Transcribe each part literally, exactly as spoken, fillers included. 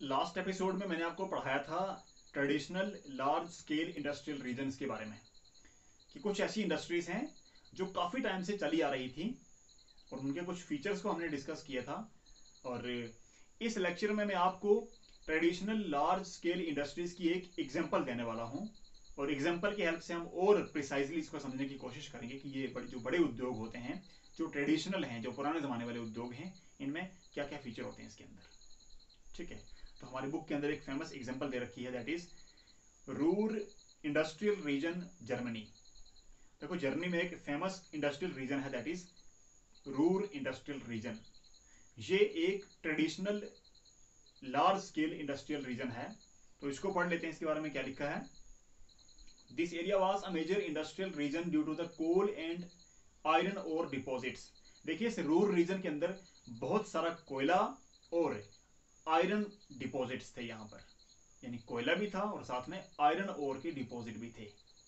Last episode में मैंने आपको पढ़ाया था traditional large scale industrial regions के बारे में कि कुछ ऐसी इंडस्ट्रीज हैं जो काफ़ी टाइम से चली आ रही थी और उनके कुछ फीचर्स को हमने डिस्कस किया था। और इस लेक्चर में मैं आपको ट्रेडिशनल लार्ज स्केल इंडस्ट्रीज की एक एग्जांपल देने वाला हूं और एग्जांपल की हेल्प से हम और प्रिसाइजली इसको समझने की कोशिश करेंगे कि ये बड़े जो बड़े उद्योग होते हैं, जो ट्रेडिशनल हैं, जो पुराने ज़माने वाले उद्योग हैं, इनमें क्या क्या फीचर होते हैं इसके अंदर। ठीक है, तो हमारी बुक के अंदर एक फेमस एग्जांपल दे रखी है, that is Ruhr industrial region Germany. देखो, जर्मनी में एक फेमस इंडस्ट्रियल रीजन है, that is Ruhr industrial region. ये एक traditional large scale industrial region है। तो इसको पढ़ लेते हैं, इसके बारे में क्या लिखा है। This area was a major industrial region due to the coal and iron ore deposits. देखिए, इस रूर रीजन के अंदर बहुत सारा कोयला और आयरन डिपॉजिट्स थे यहाँ पर, यानी कोयला भी था और साथ में आयरन ओर के डिपॉजिट भी थे।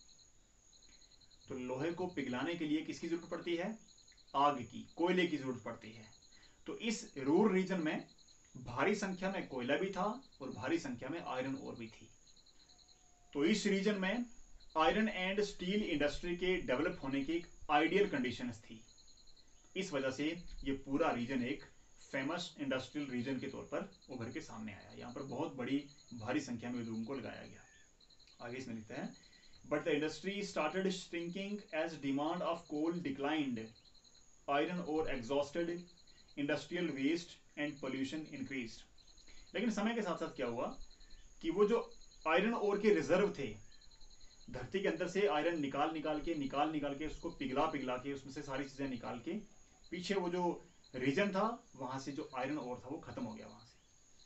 तो लोहे को पिघलाने के लिए किसकी जरूरत पड़ती है? आग की, कोयले की जरूरत पड़ती है। तो इस रूर रीजन में भारी संख्या में कोयला भी था और भारी संख्या में आयरन ओर भी थी। तो इस रीजन में आयरन एंड स्टील इंडस्ट्री के डेवलप होने की एक आइडियल कंडीशंस थी। इस वजह से ये पूरा रीजन एक फेमस इंडस्ट्रियल रीजन के तौर पर उभर के सामने आया। यहाँ पर बहुत बड़ी भारी संख्या में उद्योगों को लगाया गया। आगे इसमें लिखते हैं, but the industry started shrinking as demand of coal declined, iron ore exhausted, industrial waste and pollution increased. लेकिन समय के साथ साथ क्या हुआ कि वो जो आयरन ओर के रिजर्व थे, धरती के अंदर से आयरन निकाल निकाल के निकाल निकाल के उसको पिघला पिघला के उसमें से सारी चीजें निकाल के पीछे वो जो रीजन था वहां से जो आयरन ओर था वो खत्म हो गया वहां से।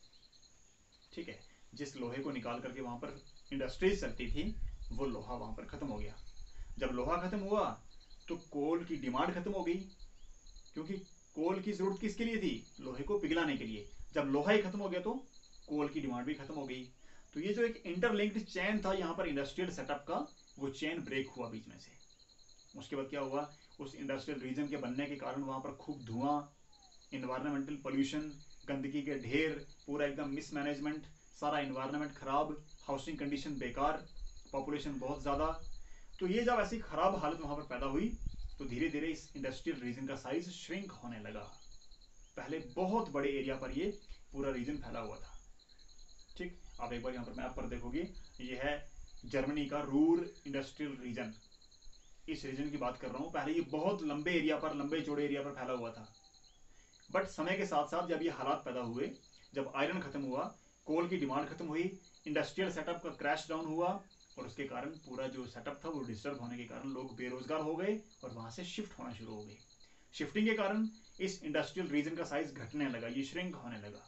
ठीक है, जिस लोहे को निकाल करके वहां पर इंडस्ट्रीज चलती थी वो लोहा वहां पर खत्म हो गया। जब लोहा खत्म हुआ तो कोल की डिमांड खत्म हो गई, क्योंकि कोल की जरूरत किसके लिए थी? लोहे को पिघलाने के लिए। जब लोहा ही खत्म हो गया तो कोल की डिमांड भी खत्म हो गई। तो ये जो एक इंटरलिंक्ड चेन था यहाँ पर इंडस्ट्रियल सेटअप का, वो चेन ब्रेक हुआ बीच में से। उसके बाद क्या हुआ, उस इंडस्ट्रियल रीजन के बनने के कारण वहां पर खूब धुआं, इन्वायरमेंटल पोल्यूशन, गंदगी के ढेर, पूरा एकदम मिसमैनेजमेंट, सारा इन्वायरमेंट खराब, हाउसिंग कंडीशन बेकार, पॉपुलेशन बहुत ज्यादा। तो ये जब ऐसी खराब हालत वहां पर पैदा हुई तो धीरे धीरे इस इंडस्ट्रियल रीजन का साइज श्रिंक होने लगा। पहले बहुत बड़े एरिया पर ये पूरा रीजन फैला हुआ था। ठीक, आप एक बार यहाँ पर मैप पर देखोगे, ये है जर्मनी का रूर इंडस्ट्रियल रीजन। इस रीजन की बात कर रहा हूँ। पहले ये बहुत लंबे एरिया पर, लंबे चौड़े एरिया पर फैला हुआ था, बट समय के साथ साथ जब ये हालात पैदा हुए, जब आयरन खत्म हुआ, कोल की डिमांड खत्म हुई, इंडस्ट्रियल सेटअप का क्रैश डाउन हुआ और उसके कारण पूरा जो सेटअप था वो डिस्टर्ब होने के कारण लोग बेरोजगार हो गए और वहां से शिफ्ट होना शुरू हो गए। शिफ्टिंग के कारण इस इंडस्ट्रियल रीजन का साइज घटने लगा, ये श्रिंक होने लगा।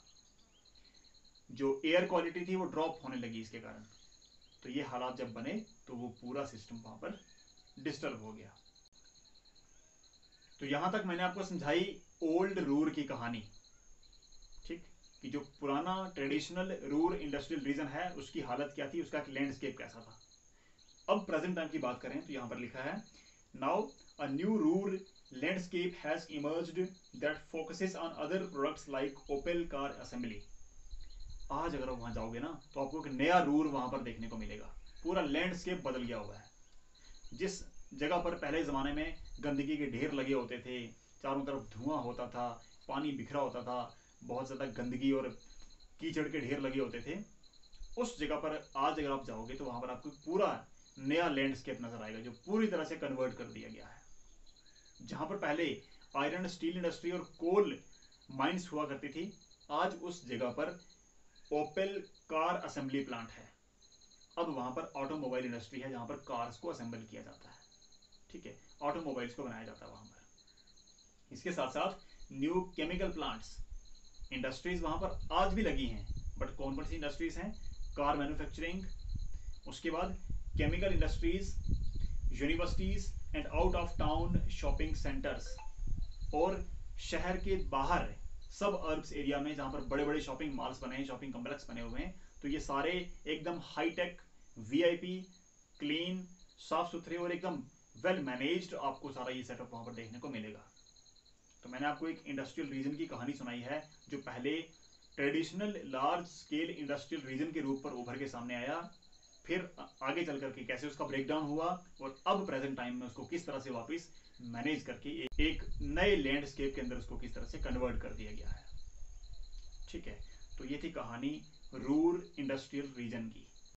जो एयर क्वालिटी थी वो ड्रॉप होने लगी इसके कारण। तो ये हालात जब बने तो वो पूरा सिस्टम वहां पर डिस्टर्ब हो गया। तो यहां तक मैंने आपको समझाई ओल्ड रूर की कहानी। ठीक, कि जो पुराना ट्रेडिशनल रूर इंडस्ट्रियल रीजन है उसकी हालत क्या थी, उसका लैंडस्केप कैसा था। अब प्रेजेंट टाइम की बात करें तो यहां पर लिखा है, now a new Ruhr landscape has emerged that focuses on other products like Opel car assembly. आज अगर आप वहां जाओगे ना तो आपको एक नया रूर वहां पर देखने को मिलेगा। पूरा लैंडस्केप बदल गया हुआ है। जिस जगह पर पहले ज़माने में गंदगी के ढेर लगे होते थे, चारों तरफ धुआं होता था, पानी बिखरा होता था, बहुत ज़्यादा गंदगी और कीचड़ के ढेर लगे होते थे, उस जगह पर आज अगर आप जाओगे तो वहाँ पर आपको पूरा नया लैंडस्केप नजर आएगा जो पूरी तरह से कन्वर्ट कर दिया गया है। जहाँ पर पहले आयरन स्टील इंडस्ट्री और कोल माइंस हुआ करती थी, आज उस जगह पर ओपेल कार असेंबली प्लांट है। अब वहां पर ऑटोमोबाइल इंडस्ट्री है जहां पर कार्स को असेंबल किया जाता है। ठीक है, ऑटोमोबाइल्स को बनाया जाता है वहां पर। इसके साथ साथ न्यू केमिकल प्लांट्स इंडस्ट्रीज वहां पर आज भी लगी हैं, बट कौन कौन सी इंडस्ट्रीज हैं? कार मैन्युफैक्चरिंग, उसके बाद chemical industries, universities and out of town shopping centres, और शहर के बाहर सब अर्ब्स एरिया में जहां पर बड़े बड़े शॉपिंग मॉल्स बने हैं, शॉपिंग कॉम्प्लेक्स बने हुए हैं, तो ये सारे एकदम हाईटेक, वीआईपी, क्लीन, साफ सुथरे और एकदम वेल मैनेज्ड आपको सारा ये सेटअप वहां पर देखने को मिलेगा। तो मैंने आपको एक इंडस्ट्रियल रीजन की कहानी सुनाई है जो पहले traditional large scale industrial region के रूप पर उभर के सामने आया, फिर आगे चल करके कैसे उसका ब्रेकडाउन हुआ और अब प्रेजेंट टाइम में उसको किस तरह से वापस मैनेज करके एक नए लैंडस्केप के अंदर उसको किस तरह से कन्वर्ट कर दिया गया है। ठीक है, तो ये थी कहानी रूर इंडस्ट्रियल रीजन की।